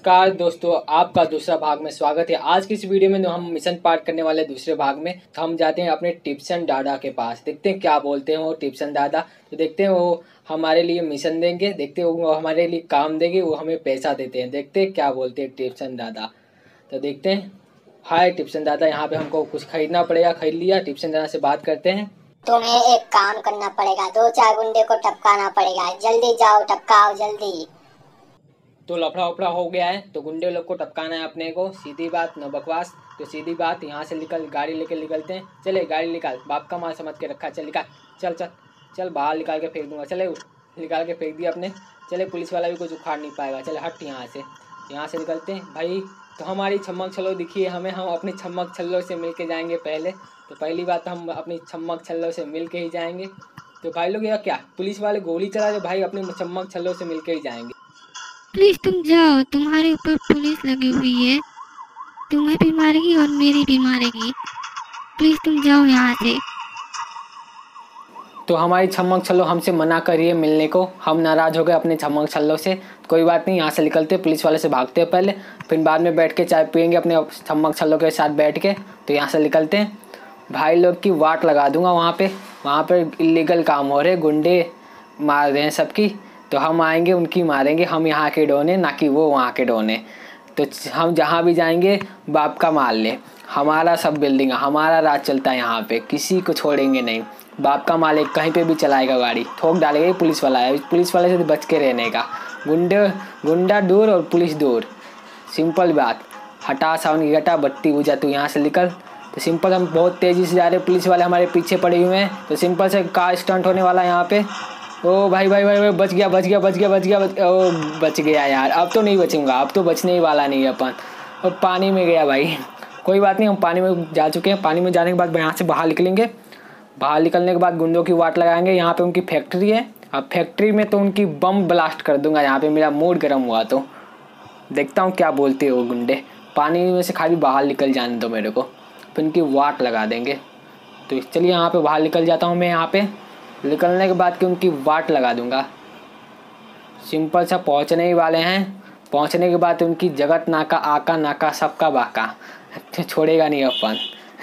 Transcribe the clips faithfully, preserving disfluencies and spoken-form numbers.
नमस्कार दोस्तों, आपका दूसरा भाग में स्वागत है। आज की इस वीडियो में हम मिशन पार्ट करने वाले दूसरे भाग में तो हम जाते हैं अपने टिप्सन दादा के पास। देखते हैं क्या बोलते हैं वो टिप्सन दादा। तो देखते हैं वो हमारे लिए मिशन देंगे, देखते हैं वो हमारे लिए काम देंगे, वो हमें पैसा देते हैं। देखते हैं क्या बोलते हैं टिप्सन दादा। तो देखते हैं। हाय टिप्सन दादा, यहाँ पे हमको कुछ खरीदना पड़ेगा। खरीद लिया। टिप्सन दादा से बात करते हैं। तुम्हें एक काम करना पड़ेगा, दो चार गुंडे को टपकाना पड़ेगा। जल्दी जाओ, टपकाओ जल्दी। तो लफड़ा वफड़ा हो गया है तो गुंडे लोग को टपकाना है अपने को। सीधी बात, न बकवास। तो सीधी बात, यहाँ से निकल, गाड़ी लेके निकलते हैं। चले गाड़ी निकाल, बाप का माल समझ के रखा। चल निकाल, चल चल चल, बाहर निकाल के फेंक दूंगा। चले निकाल के फेंक दिया अपने। चले, पुलिस वाला भी कुछ उखाड़ नहीं पाएगा। चले हट यहाँ से। यहाँ से निकलते हैं भाई। तो हमारी छम्मक छल्लो दिखी है हमें, हम अपनी छम्मक छल्लो से मिल के जाएंगे पहले। तो पहली बात हम अपनी छम्मक छल्लो से मिल के ही जाएंगे। तो भाई लोग या क्या पुलिस वाले गोली चला दे भाई, अपनी छम्मक छल्लो से मिल के ही जाएंगे। प्लीज तुम जाओ, तुम्हारे ऊपर पुलिस लगी हुई है, तुम्हें भी मारेगी और मेरी भी मारेगी। प्लीज तुम जाओ यहाँ से। तो हमारी छम्मक छल्लो हमसे मना करिए मिलने को। हम नाराज़ हो गए अपने छम्मक छल्लो से। कोई बात नहीं, यहाँ से निकलते, पुलिस वाले से भागते हैं पहले, फिर बाद में बैठ के चाय पियेंगे अपने छम्मक छल्लो के साथ बैठ के। तो यहाँ से निकलते हैं। भाई लोग की वाट लगा दूंगा वहाँ पे। वहाँ पे इलीगल काम हो रहे, गुंडे मार रहे हैं सबकी। तो हम आएंगे, उनकी मारेंगे। हम यहाँ के डोने, ना कि वो वहाँ के डोने। तो हम जहाँ भी जाएंगे बाप का माल ले। हमारा सब बिल्डिंग, हमारा राज चलता है यहाँ पे, किसी को छोड़ेंगे नहीं। बाप का माल एक कहीं पे भी चलाएगा गाड़ी, ठोक डालेगा। पुलिस वाला है, पुलिस वाले से बच के रहने का। गुंडे गुंडा दूर और पुलिस दूर, सिंपल बात। हटा सावन की घटा, बत्ती बुझा, तू यहाँ से निकल। तो सिंपल, हम बहुत तेज़ी से जा रहे हैं, पुलिस वाले हमारे पीछे पड़े हुए हैं। तो सिंपल से कार स्टंट होने वाला है यहाँ पे। ओ भाई भाई भाई भाई, बच गया बच गया बच गया बच गया बच ओ बच गया यार। अब तो नहीं बचूंगा, अब तो बचने ही वाला नहीं है अपन। और पानी में गया भाई। कोई बात नहीं, हम पानी में जा चुके हैं। पानी में जाने के बाद यहाँ से बाहर निकलेंगे। बाहर निकलने के बाद गुंडों की वाट लगाएंगे। यहाँ पे उनकी फैक्ट्री है। अब फैक्ट्री में तो उनकी बम ब्लास्ट कर दूंगा। यहाँ पे मेरा मूड गर्म हुआ तो देखता हूँ क्या बोलते हो गुंडे। पानी में से खाली बाहर निकल जाने दो मेरे को, फिर उनकी वाट लगा देंगे। तो चलिए यहाँ पे बाहर निकल जाता हूँ मैं। यहाँ पे निकलने के बाद कि उनकी वाट लगा दूंगा। सिंपल सा पहुँचने ही वाले हैं। पहुँचने के बाद उनकी जगत नाका, आका नाका, सबका बाका, छोड़ेगा नहीं अपन।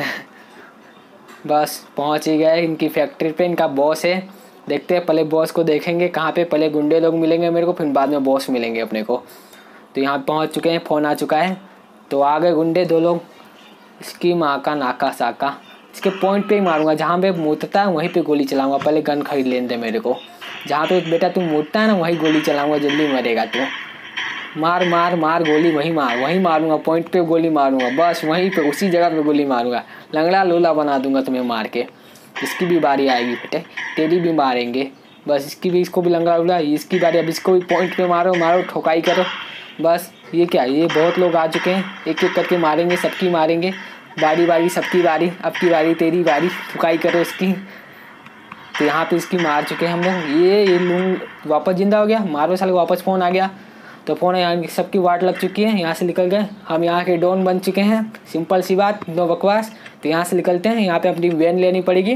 बस पहुँच ही गए इनकी फैक्ट्री पे। इनका बॉस है, देखते हैं। पहले बॉस को देखेंगे कहाँ पे। पहले गुंडे लोग मिलेंगे मेरे को, फिर बाद में बॉस मिलेंगे अपने को। तो यहाँ पहुँच चुके हैं, फ़ोन आ चुका है। तो आ गए गुंडे दो लोग। इसकी माँ का नाका साका, इसके पॉइंट पे ही मारूंगा। जहाँ पे मुड़ता है वहीं पे गोली चलाऊंगा। पहले गन खरीद लेने दे मेरे को। जहाँ पे बेटा तू मुड़ता है ना, वहीं गोली चलाऊंगा, जल्दी मरेगा तू। मार मार मार गोली, वहीं मार, वहीं मारूंगा, पॉइंट पे गोली मारूंगा। बस वहीं पे, उसी जगह पे गोली मारूंगा। लंगड़ा लोला बना दूंगा तुम्हें मार के। इसकी भी बारी आएगी बेटे, तेरी भी मारेंगे। बस इसकी भी, इसको भी लंगड़ा लोला, इसकी बारी। अब इसको भी पॉइंट पे मारो मारो, ठोकाई करो। बस ये क्या, ये बहुत लोग आ चुके हैं। एक एक करके मारेंगे, सबकी मारेंगे। बारी बारी, सबकी बारी। अब की बारी, तेरी बारी, ठुकाई करो इसकी। तो यहाँ पे इसकी मार चुके हैं हम लोग। ये ये लूंग वापस जिंदा हो गया। मारो साले, वापस फ़ोन आ गया। तो फ़ोन है, यहाँ सबकी वाट लग चुकी है। यहाँ से निकल गए हम, यहाँ के डॉन बन चुके हैं। सिंपल सी बात, नो बकवास। तो यहाँ से निकलते हैं। यहाँ पे अपनी वैन लेनी पड़ेगी।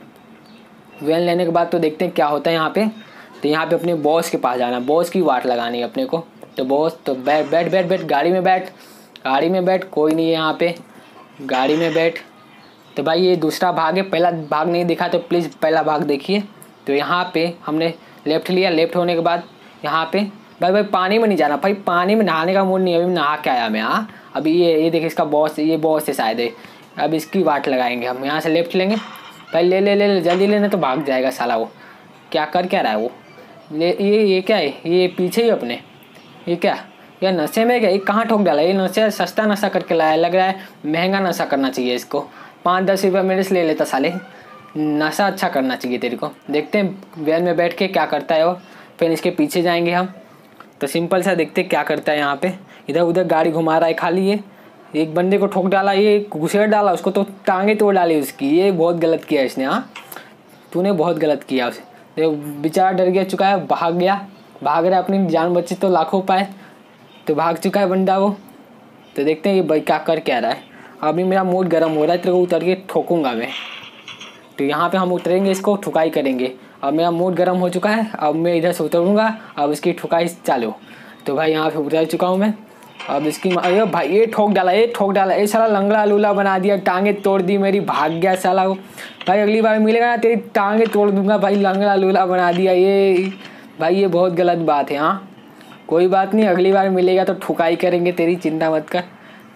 वैन लेने के बाद तो देखते हैं क्या होता है यहाँ पे। तो यहाँ पे अपने बॉस के पास जाना, बॉस की वाट लगानी है अपने को। तो बॉस, तो बैठ बैठ बैठ बैठ गाड़ी में बैठ, गाड़ी में बैठ। कोई नहीं है यहाँ पे, गाड़ी में बैठ। तो भाई ये दूसरा भाग है, पहला भाग नहीं दिखा तो प्लीज़ पहला भाग देखिए। तो यहाँ पे हमने लेफ़्ट लिया। लेफ़्ट होने के बाद यहाँ पे भाई भाई पानी में नहीं जाना भाई, पानी में नहाने का मूड नहीं है। अभी नहा के आया मैं। हाँ अभी ये ये देखिए, इसका बॉस, ये बॉस है शायद है। अब इसकी वाट लगाएंगे हम। यहाँ से लेफ़्ट लेंगे भाई। ले ले ले, ले जल्दी लेने, तो भाग जाएगा साला। वो क्या कर क्या रहा है वो? ले, ये ये क्या है? ये पीछे ही अपने, ये क्या, या नशे में क्या? ये कहाँ ठोक डाला? ये नशे, सस्ता नशा करके लाया, लग रहा है महंगा नशा करना चाहिए इसको। पाँच दस रुपये मेरे से ले लेता साले। नशा अच्छा करना चाहिए तेरे को। देखते हैं वैन में बैठ के क्या करता है वो। फिर इसके पीछे जाएंगे हम। तो सिंपल सा देखते क्या करता है यहाँ पे। इधर उधर गाड़ी घुमा रहा है खाली। ये एक बंदे को ठोक डाला, ये घुसेड़ डाला उसको, तो टांगे तोड़ डाली उसकी। ये बहुत गलत किया इसने। हाँ तूने बहुत गलत किया उसे। देखो बेचारा डर गया चुका है, भाग गया। भाग रहा है, अपनी जान बची तो लाखों पाए। तो भाग चुका है बंदा वो। तो देखते हैं ये भाई क्या कर क्या रहा है। अभी मेरा मूड गर्म हो रहा है, तेरे को उतर के ठोकूंगा मैं। तो यहाँ पे हम उतरेंगे, इसको ठुकाई करेंगे। अब मेरा मूड गर्म हो चुका है, अब मैं इधर से उतरूँगा। अब इसकी ठुकाई चालू। तो भाई यहाँ पे उतर चुका हूँ मैं। अब इसकी अरे भाई ये ठोक डाला ये ठोक डाला ये साला लंगड़ा लूला बना दिया, टांगे तोड़ दी मेरी, भाग गया साला वो। भाई अगली बार मिलेगा ना तेरी टांगे तोड़ दूंगा भाई, लंगड़ा लूला बना दिया ये भाई, ये बहुत गलत बात है। हाँ कोई बात नहीं, अगली बार मिलेगा तो ठुकाई करेंगे तेरी, चिंता मत कर।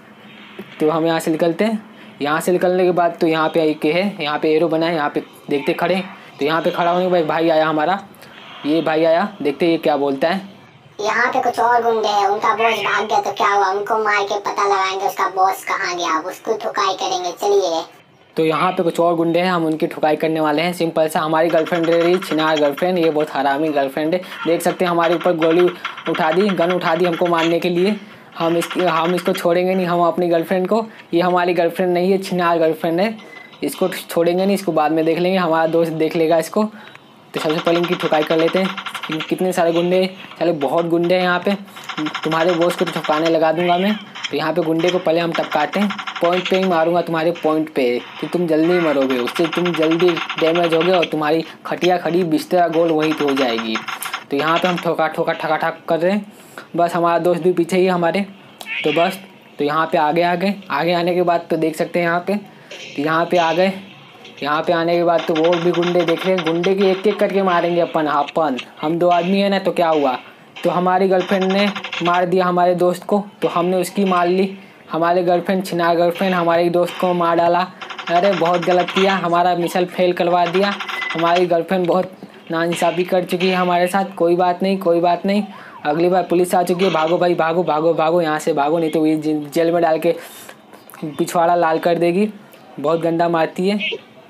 तो हम यहाँ से निकलते हैं। यहाँ से निकलने के बाद तो यहाँ पे एक है, यहाँ पे एरो बना है, यहाँ पे देखते खड़े। तो यहाँ पे खड़ा होने के बाद भाई आया हमारा, ये भाई आया, देखते ये क्या बोलता है। यहाँ पे कुछ और गुंडे हैं, उनका बॉस भाग गया तो क्या हुआ, उनको मार के पता लगाएंगे उसका बॉस कहाँ गया, उसको ठुकाई करेंगे, चलिए। तो यहाँ पे कुछ और गुंडे हैं, हम उनकी ठुकाई करने वाले हैं। सिंपल सा, हमारी गर्लफ्रेंड रही छिनार गर्लफ्रेंड, ये बहुत हरामी गर्लफ्रेंड है। देख सकते हैं हमारे ऊपर गोली उठा दी, गन उठा दी हमको मारने के लिए। हम इस हम इसको छोड़ेंगे नहीं, हम अपनी गर्लफ्रेंड को, ये हमारी गर्लफ्रेंड नहीं है, छिनार गर्लफ्रेंड है, इसको छोड़ेंगे नहीं, इसको बाद में देख लेंगे, हमारा दोस्त देख लेगा इसको। तो सबसे पहले इनकी ठुकाई कर लेते हैं। कितने सारे गुंडे, चले बहुत गुंडे हैं यहाँ पे, तुम्हारे बॉस को तो ठपकाने लगा दूंगा मैं। तो यहाँ पे गुंडे को पहले हम टपकाते हैं, पॉइंट पे ही मारूंगा तुम्हारे पॉइंट पे, कि तुम जल्दी मरोगे, उससे तुम जल्दी डैमेज होगे और तुम्हारी खटिया खड़ी बिस्तरा गोल वहीं पे हो जाएगी। तो यहाँ पे हम ठोका ठोका ठका ठक कर रहे हैं, बस हमारा दोस्त भी पीछे ही है हमारे। तो बस तो यहाँ पे आगे आ गए, आगे आने के बाद तो देख सकते हैं यहाँ पे, तो यहाँ पे आ गए। यहाँ पे आने के बाद तो वो भी गुंडे देख रहे हैं, गुंडे की एक एक करके मारेंगे अपन अपन हम दो आदमी है ना। तो क्या हुआ, तो हमारी गर्लफ्रेंड ने मार दिया हमारे दोस्त को, तो हमने उसकी मार ली। हमारे गर्लफ्रेंड छिनार गर्लफ्रेंड हमारे दोस्त को मार डाला। अरे बहुत गलत किया, हमारा मिशन फेल करवा दिया। हमारी गर्लफ्रेंड बहुत नाइंसाफ़ी कर चुकी है हमारे साथ। कोई बात नहीं कोई बात नहीं, अगली बार पुलिस आ चुकी है, भागो भाई भागो भागो भागो यहाँ से भागो, नहीं तो ये जेल में डाल के पिछवाड़ा लाल कर देगी। बहुत गंदा मारती है,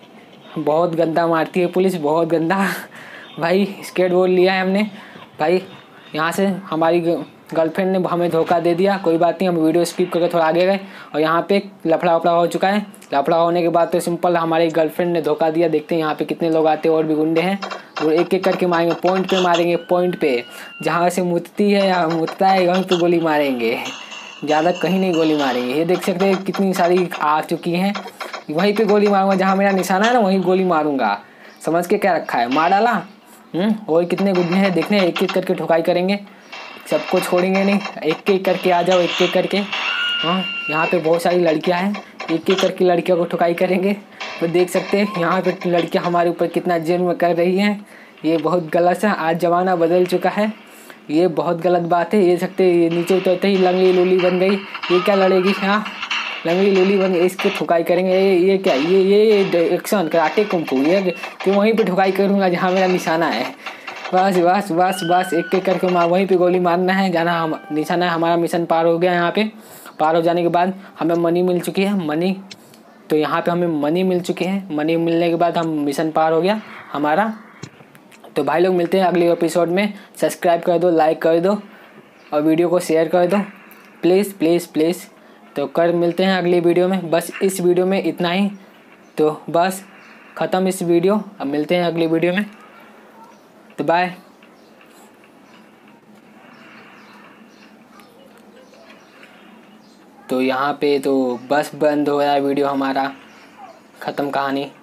बहुत गंदा मारती है पुलिस, बहुत गंदा। भाई स्केट बोर्ड लिया है हमने भाई। यहाँ से हमारी गर्लफ्रेंड ने हमें धोखा दे दिया, कोई बात नहीं, हम वीडियो स्किप करके थोड़ा आगे गए और यहाँ पे लफड़ा वफड़ा हो चुका है। लफड़ा होने के बाद तो सिंपल हमारी गर्लफ्रेंड ने धोखा दिया। देखते हैं यहाँ पे कितने लोग आते हैं, और भी गुंडे हैं, वो एक एक करके मारेंगे, पॉइंट पे मारेंगे, पॉइंट पे जहाँ से मुतती है या मुतता है वहीं पे गोली मारेंगे, ज़्यादा कहीं नहीं गोली मारेंगे। ये देख सकते हैं कितनी सारी आ चुकी हैं, वहीं पे गोली मारूंगा, जहाँ मेरा निशाना है ना वहीं गोली मारूंगा, समझ के क्या रखा है, मार डाला। और कितने गुंडे हैं देखने, एक एक करके ठुकाई करेंगे, सबको छोड़ेंगे नहीं, एक एक करके आ जाओ, एक एक करके। हाँ यहाँ पे बहुत सारी लड़कियां हैं, एक एक करके लड़कियों को ठुकाई करेंगे। तो देख सकते हैं यहाँ पे लड़कियां हमारे ऊपर कितना जुर्म कर रही हैं, ये बहुत गलत है। आज ज़माना बदल चुका है, ये बहुत गलत बात है। ये सकते ये नीचे उतरते ही लंगड़ी लूली बन गई, ये क्या लड़ेगी, हाँ लंगड़ी लूली बन गई, इसको ठुकाई करेंगे। ये ये क्या ये ये एक्शन कराटे कुंफू, ये कि वहीं पे ठुकाई करूँगा जहाँ मेरा निशाना है। बस बस बस बस एक एक करके मार, वहीं पे गोली मारना है, जाना हम निशाना है। हमारा मिशन पार हो गया। यहाँ पे पार हो जाने के बाद हमें मनी मिल चुकी है, मनी। तो यहाँ पे हमें मनी मिल चुकी है, मनी मिलने के बाद हम मिशन पार हो गया हमारा। तो भाई लोग मिलते हैं अगले एपिसोड में, सब्सक्राइब कर दो, लाइक कर दो और वीडियो को शेयर कर दो प्लीज़ प्लीज़ प्लीज़। तो कर मिलते हैं अगली वीडियो में, बस इस वीडियो में इतना ही। तो बस ख़त्म इस वीडियो, अब मिलते हैं अगली वीडियो में, तो बाय। तो यहाँ पे तो बस बंद हो रहा है वीडियो हमारा, ख़त्म कहानी।